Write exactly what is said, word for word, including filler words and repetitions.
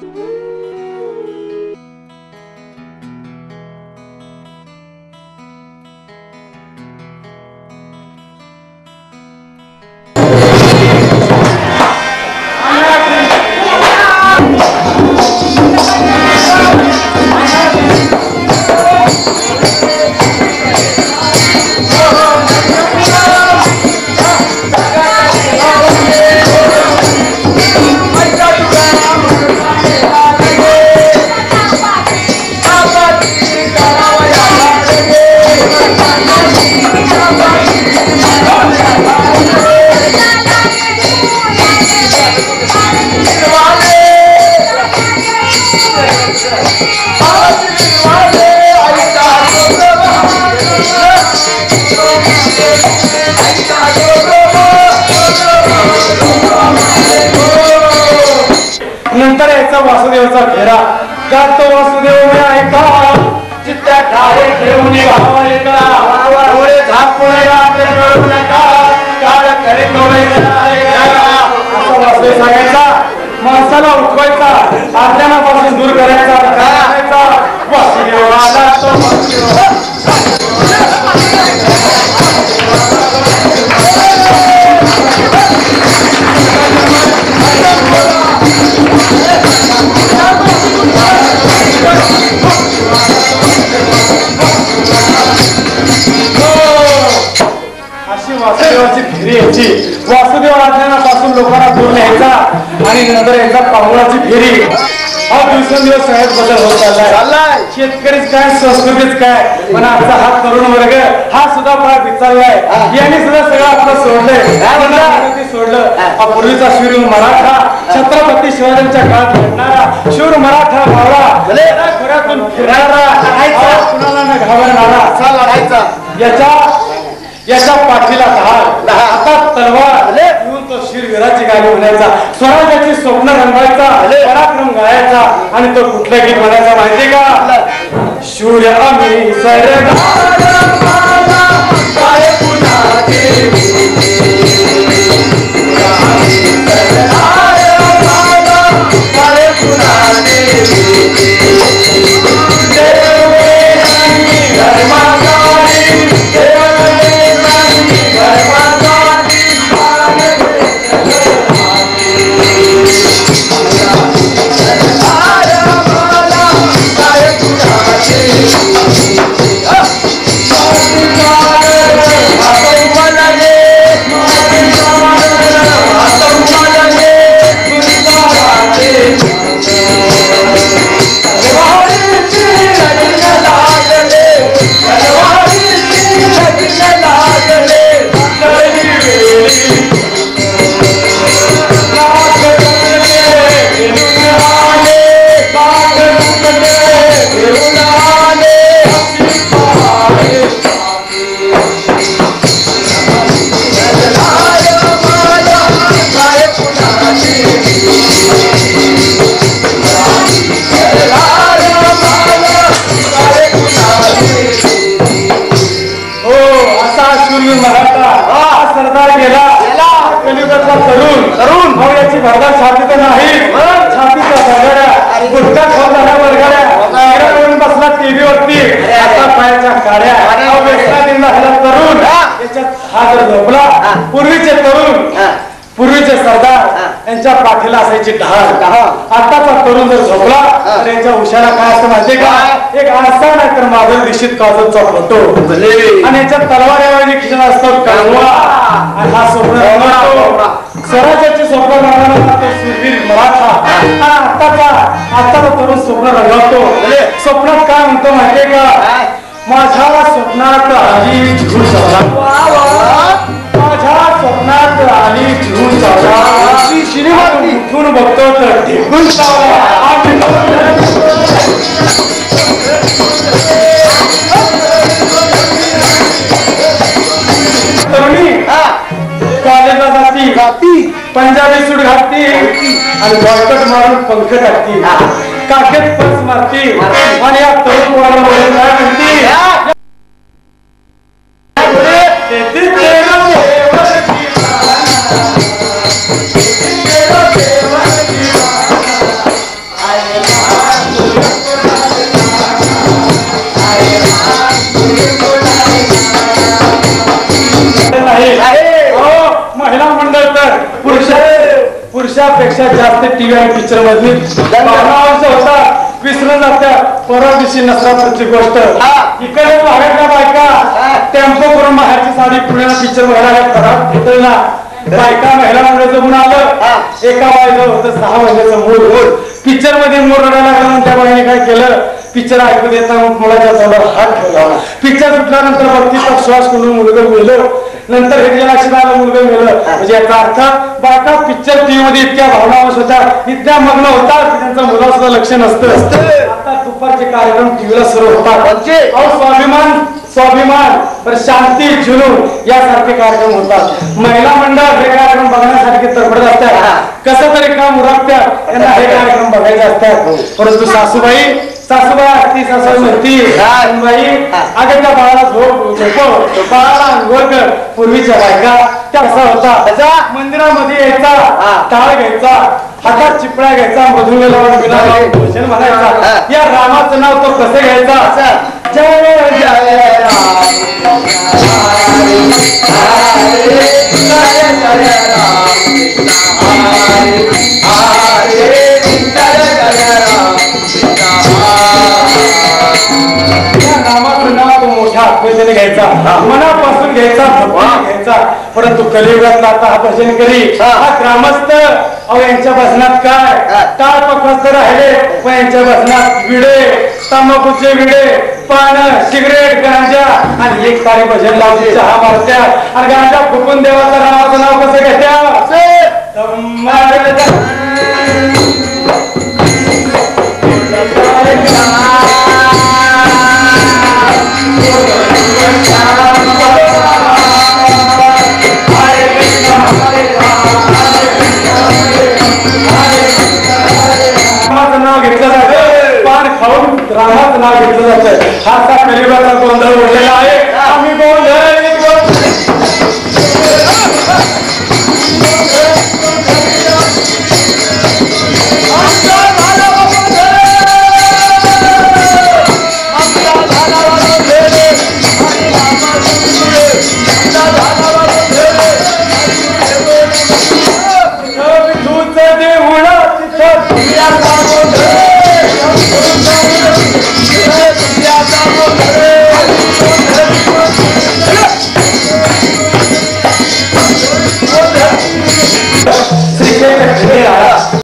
नंतर याचा वासुदेवचा फेरा गातो वासुदेव मी ऐका चित्त्या ठारे घेऊन डोळे झाकून मिळू नका काळ खरे डोळे असं वासुदेव सांगायचा. माणसाला उठवायचा, अज्ञानापासून दूर करायचा, करायचा. वासुदेव आला तो वासुदेवाची फेरी यायची. वासुदेव अज्ञानापासून लोकांना दूर न्यायचा आणि नंतर यायचा पाहुणाची फेरी. हा दिवसेंदिवस साहेब बदल होत चाललाय. शेतकरीच काय, संस्कृतीच काय, पण आजचा हा तरुण वर्ग हा सुद्धा फार विचारलाय. यांनी सुद्धा सगळं आपलं सोडलंय, सोडलं. हा पूर्वीचा शूर मराठा छत्रपती शिवाजींच्या काळात घडणारा शूर मराठा भावला घरातून फिरणारा, कुणाला न घाबरणारा लढायचा. याच्या याच्या पाठीला ढाल, हातात तलवार घेऊन तो शूरवीराची गाणी म्हणायचा, स्वराज्याची स्वप्न रंगवायचा, पराक्रम गायचा आणि तो कुठलं गीत म्हणायचा माहिती का? शूर आम्ही सरदार काय पुन्हा देवी भरदार छाती तर नाही, छातीचा भरगड्या गुटखा खाऊन जाण्या वर्गाड्या बसला टीव्ही वरती, आता पायाच्या काड्या तरुण याच्यात हा जर झोपला. पूर्वीचे तरुण, पूर्वीचे सरदार यांच्या पाठीला असायची ढाल. आताचा तरुण जर झोपला तर यांच्या उशाला काय असतं माहितीये का? एक आरसा नाही तर माझं दिशीत काजलचा फोटो आणि याच्या तलवाऱ्याऐवजी खिशात असतो कळवा. आणि हा स्वप्न स्वराज्याचे स्वप्न रंगवणारा तो शूरवीर मराठा. आताचा आताचा तरुण स्वप्न रंगवतो. स्वप्नात काय म्हणतो माहितीये का? माझ्या स्वप्नात आली झूल सवला, माझ्या स्वप्नात आली झूल सवला, उठून बघतो तर ढेकून तरुणी कॉलेजला जाती जाती पंजाबी सूट घालती आणि बॉयकट मारून पंख टाकती, काखेत पर्स मारती आणि या तरुण मुलाला काय म्हणती? पुरुषापेक्षा जास्त टीव्ही आणि पिक्चर मधली भावनांश होता विसरून जात्या. परवा दिवशी नसरापूरची गोष्ट इकडे बाहेरच्या बायका टेम्पो करून बाहेरची साडी पुण्याला पिक्चर बघायला घरात घेतलं ना. बायका महिला मंडळ जमून आलं. एका बाईचं होतं सहा महिन्याचं मूल. पिक्चर मध्ये मूल रडायला लागला म्हणून त्या बाईने काय केलं पिक्चर ऐकू देता मुलाच्या तोंडावर हात ठेवला. पिक्चर सुटल्यानंतर बघतीचा श्वास करून मुलगा मेलं. नंतर हे लक्षात आलं मुलगा मेलं म्हणजे याचा अर्थ बायका पिक्चर टीव्ही मध्ये इतक्या भावनावश होत्या इतक्या मग्न होतात की त्यांचं मुला सुद्धा लक्ष नसतं. आता दुपारचे कार्यक्रम टीव्हीला सुरू होतात. स्वाभिमान स्वाभिमान पर शांती जुनून यासारखे कार्यक्रम होतात. महिला मंडळ हे कार्यक्रम बघण्यासाठी तडफडत असतात. कसं तरी काम उरकतात त्यांना हे कार्यक्रम बघायचे असतात. परंतु सासूबाई सासूबाई ती सासूबाई म्हणती बाई अगं त्या बाळाला झोप झोपव बाळाला अंघोळ कर. पूर्वीच्या बायका त्या कसा होता मंदिरामध्ये यायचा टाळ घ्यायचा हातात चिपळ्या घ्यायचा मधुमेला भजन म्हणायचा. या रामाचं नाव तो कसं घ्यायचा जय जय राम रामाचं नाव तो मोठ्या आत्मीयतेने घ्यायचा मनापासून घ्यायचा घ्यायचा. परंतु कलियुगातला आता हा भजन करी हा ग्रामस्थ अहो यांच्या भजनात काय टाळ पकवस्त राहिले पण यांच्या भजनात विडे तंबाखूचे विडे पान सिगरेट गांजा आणि एक तारी भजन लावते चहा मारत्या आणि गांजा फुकून देवाचं रामाचं नाव कसं घेत्या. नाव घेतलं जातं पान खाऊन रामाचं नाव घेतलं जातं. हा कलियुगाचा गोंधळ उडलेला आहे.